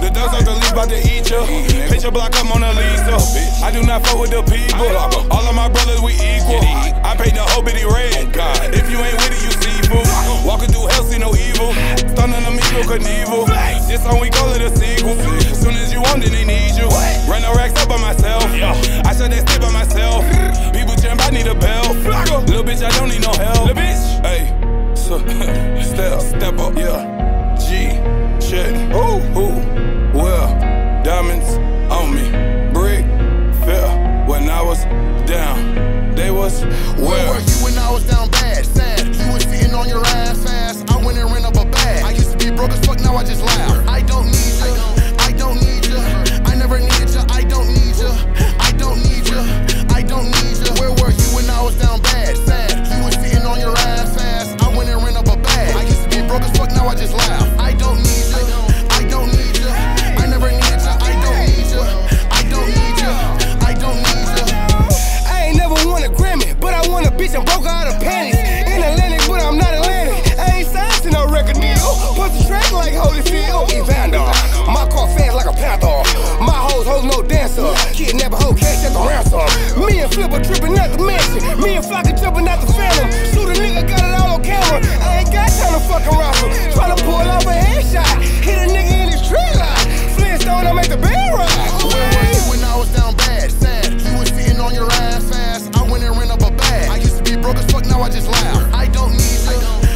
The dogs off the leash about to eat ya. Paint your block up Mona Lisa. I do not fuck with the people. All of my brothers, we equal. I paint the whole bitty red. If you ain't with it, you seafood. Walking through hell, see no evil. Stunning them evil, Knievel. This song we call it a sequel. Soon as you want it, they need you. Run the racks up by myself. I shut that stay by myself. People jump, I need a bell. Little bitch, I don't need no help. Little bitch, hey, step up, yeah. G, shit, ooh, well, diamonds on me. Brick, fair, when I was down, they was where were you when I was down bad, sad? You was sitting on your ass fast. I went and ran up a bag. I used to be broke as fuck, now I just laugh. I don't need you, I don't need you. I never needed you, I don't need you. I don't need you, I don't need you. Where were you when I was down bad, sad? You was sitting on your ass fast. I went and ran up a bag. I used to be broke as fuck, now I just laugh. I don't need you, I don't need you. I never needed you, I don't need you. I don't need you, I don't need you. I ain't never won a Grammy, but I won a bitch and broke out of panties. In Atlantic, but I'm not Atlantic. I ain't signed to no record deal. Put the track like Holyfield. Evander, my car fast like a panther. My hoes no dancer. Kidnap a hoe, cash at the ransom. Me and Flipper tripping at the mansion. Me and Flocky jumping out the phantom. Shoot a nigga, got it all on camera. I ain't got time to fucking raffle. Tryna pull off a headshot. Hit a nigga in his tree line. Flintstone, I make the band ride. Where were you when I was down bad, sad? You was sitting on your ass fast. I went and ran up a bag. I used to be broke as fuck, now I just laugh. I don't need you,